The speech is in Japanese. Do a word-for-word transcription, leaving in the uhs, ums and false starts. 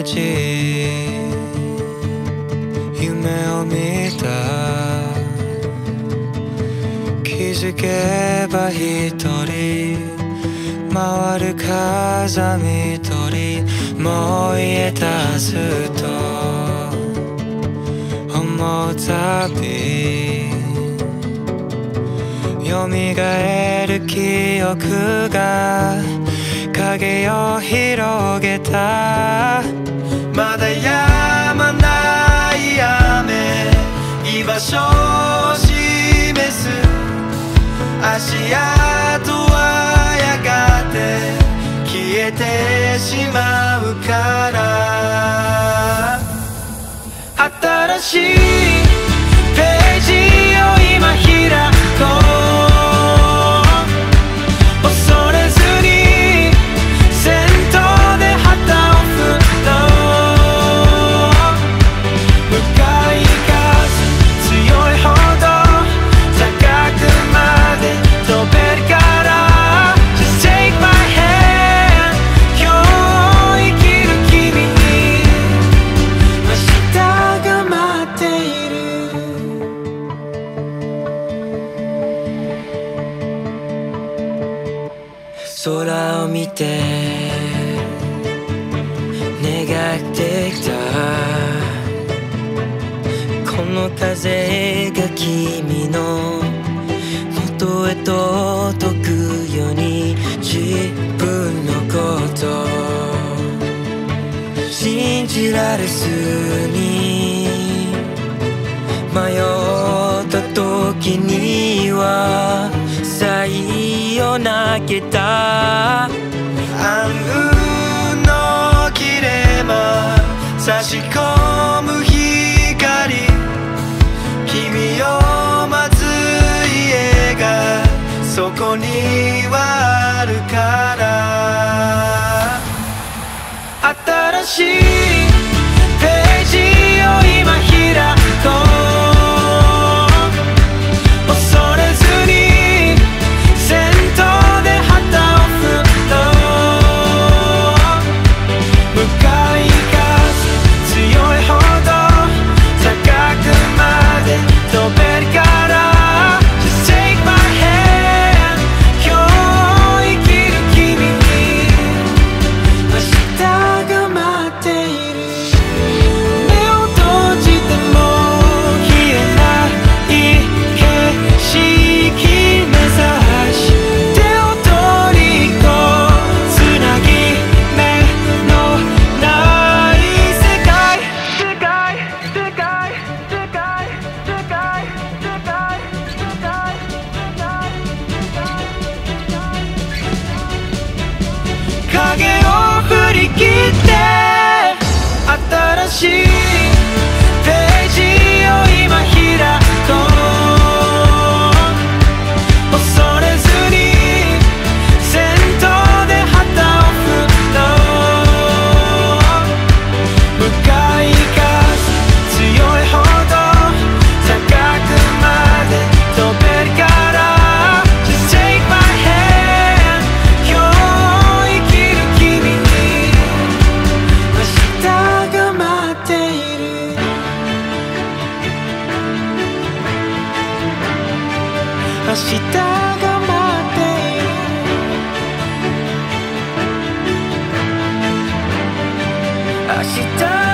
じ夢を見た気づけば一人回る風見鳥もう言えたずっと思うたび蘇る記憶が影を広げたまだ止まない雨居場所を示す足跡はやがて消えてしまうから新しいページを今開こう恐れずに先頭で旗を振ろう向かい風強いほど高くまで飛べるから Just take my hand 今日生きる君に明日が待っている空を見て願ってきたこの風が君の元へと解くように自分のこと信じられずに迷った時にはサイを投げた暗雲の切れ間差し込む光君を待つ家がそこにはあるから新しいページを今開こう恐れずに先頭で旗を振ろう向かい風強いほど高くまで飛べるから Just take my hand 今日生きる君に明日が待っている目を閉じても消えない景色目指し手を取りこうつなぎ目のない世界世界世界世界世界世界世界影を振り切って新しいページを今開こう恐れずに先頭で旗を振ろう向かい風強いほど高くまで飛べるから Just take my hand 今日生きる君に明日が待っている明日が待っている明日